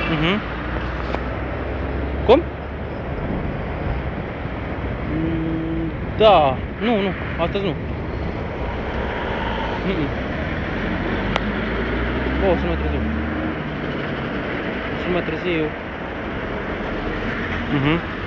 Cum? Da, nu, astăzi nu. O să mai târziu.